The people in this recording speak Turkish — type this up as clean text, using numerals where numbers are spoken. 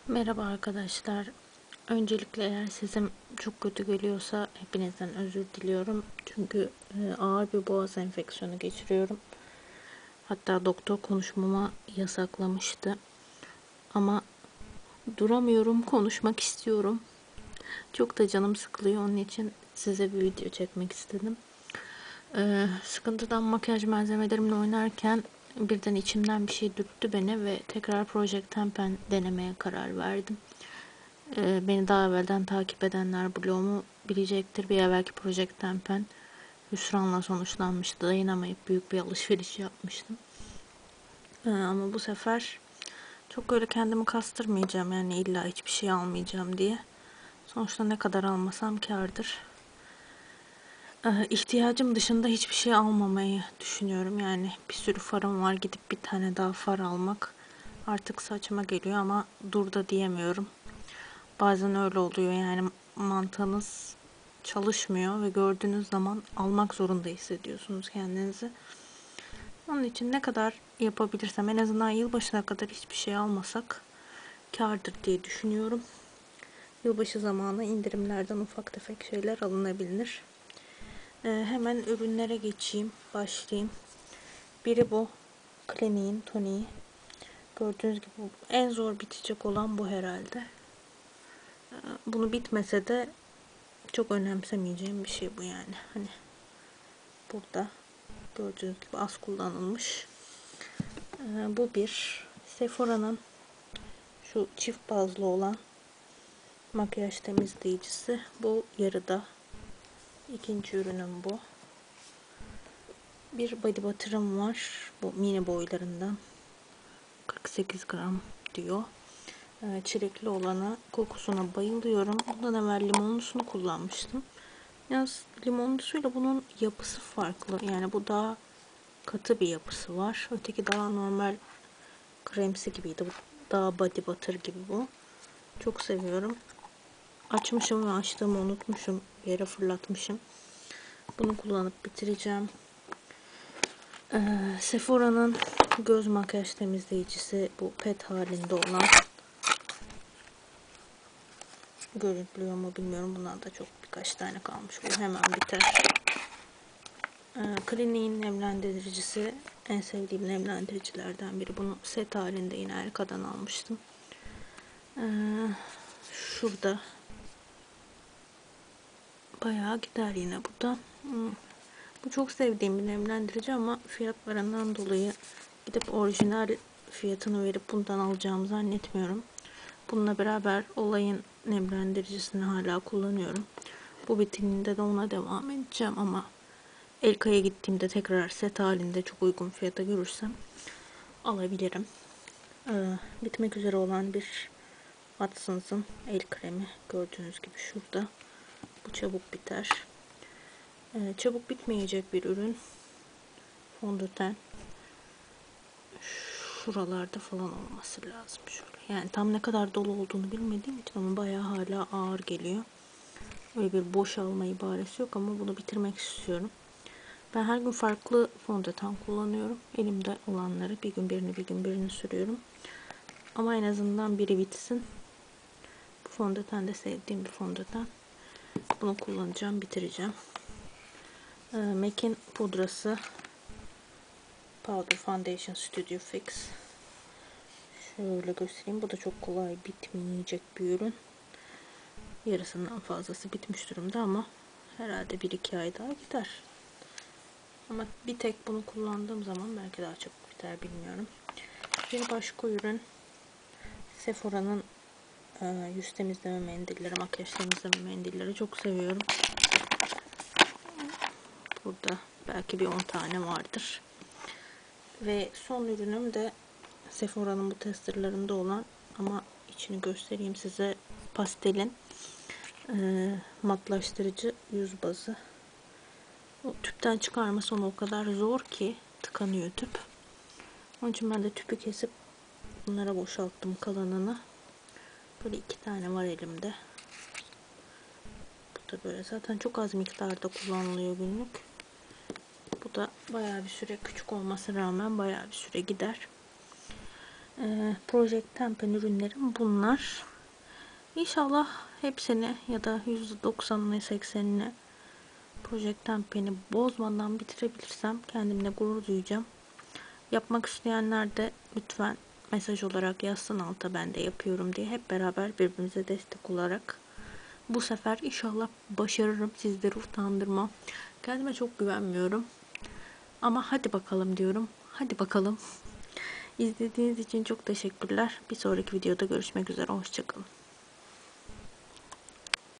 Merhaba arkadaşlar. Öncelikle eğer sesim çok kötü geliyorsa hepinizden özür diliyorum. Çünkü ağır bir boğaz enfeksiyonu geçiriyorum. Hatta doktor konuşmama yasaklamıştı. Ama duramıyorum, konuşmak istiyorum. Çok da canım sıkılıyor. Onun için size bir video çekmek istedim. Sıkıntıdan makyaj malzemelerimle oynarken birden içimden bir şey dürttü beni ve tekrar Project Tempen denemeye karar verdim. Beni daha evvelden takip edenler blogumu bilecektir. Bir evvelki Project Tempen hüsranla sonuçlanmıştı. Dayanamayıp büyük bir alışveriş yapmıştım. Ama bu sefer çok öyle kendimi kastırmayacağım. Yani illa hiçbir şey almayacağım diye. Sonuçta ne kadar almasam kârdır. İhtiyacım dışında hiçbir şey almamayı düşünüyorum. Yani bir sürü farım var. Gidip bir tane daha far almak artık saçma geliyor ama dur da diyemiyorum. Bazen öyle oluyor, yani mantığınız çalışmıyor ve gördüğünüz zaman almak zorunda hissediyorsunuz kendinizi. Onun için ne kadar yapabilirsem, en azından yılbaşına kadar hiçbir şey almasak kârdır diye düşünüyorum. Yılbaşı zamanı indirimlerden ufak tefek şeyler alınabilir. Hemen ürünlere geçeyim, başlayayım. Biri bu Clinique'in toniği. Gördüğünüz gibi en zor bitecek olan bu herhalde. Bunu bitmese de çok önemsemeyeceğim bir şey bu yani. Hani burada gördüğünüz gibi az kullanılmış. Bu bir Sephora'nın şu çift bazlı olan makyaj temizleyicisi. Bu yarıda. İkinci ürünüm bu. Bir body butter'ım var. Bu mini boylarından. 48 gram diyor. Çilekli olanı, kokusuna bayılıyorum. Bundan evvel limonlusunu kullanmıştım. Yalnız limonlusuyla bunun yapısı farklı. Yani bu daha katı bir yapısı var. Öteki daha normal kremsi gibiydi. Bu daha body butter gibi bu. Çok seviyorum. Açmışım ve açtığımı unutmuşum. Yere fırlatmışım. Bunu kullanıp bitireceğim. Sephora'nın göz makyaj temizleyicisi, bu pet halinde olan. Görüntülüyor mu bilmiyorum. Bundan da çok birkaç tane kalmış. Bu hemen biter. Clinique'in nemlendiricisi. En sevdiğim nemlendiricilerden biri. Bunu set halinde yine Erka'dan almıştım. Şurada bayağı gider yine bu da. Bu çok sevdiğim bir nemlendirici ama fiyatlarından dolayı gidip orijinal fiyatını verip bundan alacağımı zannetmiyorum. Bununla beraber Olay'ın nemlendiricisini hala kullanıyorum. Bu bitiminde de ona devam edeceğim ama Elka'ya gittiğimde tekrar set halinde çok uygun fiyata görürsem alabilirim. Bitmek üzere olan bir Watsons'ın el kremi. Gördüğünüz gibi şurada. Bu çabuk biter. Çabuk bitmeyecek bir ürün. Fondöten. Şuralarda falan olması lazım. Şöyle. Yani tam ne kadar dolu olduğunu bilmediğim için ama bayağı hala ağır geliyor. Öyle bir boşalma ibaresi yok ama bunu bitirmek istiyorum. Ben her gün farklı fondöten kullanıyorum. Elimde olanları bir gün birini bir gün birini sürüyorum. Ama en azından biri bitsin. Bu fondöten de sevdiğim bir fondöten. Bunu kullanacağım, bitireceğim. MAC'in pudrası Powder Foundation Studio Fix. Şöyle göstereyim. Bu da çok kolay bitmeyecek bir ürün. Yarısından fazlası bitmiş durumda ama herhalde 1-2 ay daha gider. Ama bir tek bunu kullandığım zaman belki daha çok biter, bilmiyorum. Bir başka ürün Sephora'nın yüz temizleme mendilleri, makyaj temizleme mendilleri. Çok seviyorum. Burada belki bir 10 tane vardır. Ve son ürünüm de Sephora'nın bu testerlarında olan ama içini göstereyim size. Pastel'in matlaştırıcı yüz bazı. O tüpten çıkarması onu o kadar zor ki tıkanıyor tüp. Onun için ben de tüpü kesip bunlara boşalttım kalanını. Böyle 2 tane var elimde. Bu da böyle zaten çok az miktarda kullanılıyor günlük. Bu da bayağı bir süre, küçük olmasına rağmen bayağı bir süre gider. Project Tempen ürünlerim bunlar. İnşallah hepsini ya da %90'ını 80'ini Project Tempen'i bozmadan bitirebilirsem kendimle gurur duyacağım. Yapmak isteyenler de lütfen mesaj olarak yazsın alta, ben de yapıyorum diye. Hep beraber birbirimize destek olarak. Bu sefer inşallah başarırım. Sizleri utandırmam. Kendime çok güvenmiyorum. Ama hadi bakalım diyorum. Hadi bakalım. İzlediğiniz için çok teşekkürler. Bir sonraki videoda görüşmek üzere. Hoşçakalın.